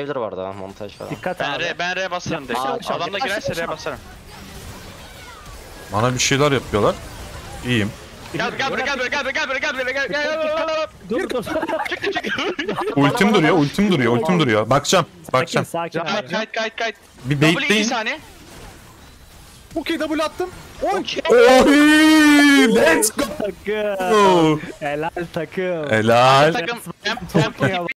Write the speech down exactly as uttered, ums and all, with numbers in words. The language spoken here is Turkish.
Gelir bu arada montaj falan. Dikkat Ben abi. R, ben R basarım direkt. Aa, Adam da girerse aşağı, R basarım. Bana bir şeyler yapıyorlar. İyiyim. Gel gel buraya gel buraya gel buraya gel buraya gel buraya gel gel. Dur dur. Çıktı çıktı. Ultim duruyor, ultim duruyor, ultim duruyor. Bakacağım, Sakin bakacağım. sakin Kayıt abi. kayıt kayıt kayıt. Bir W iki bekleyin. saniye. Okey W attım. Okey. Oy! Let's go! Takım. Helal takım. Helal. Takım. Hem hem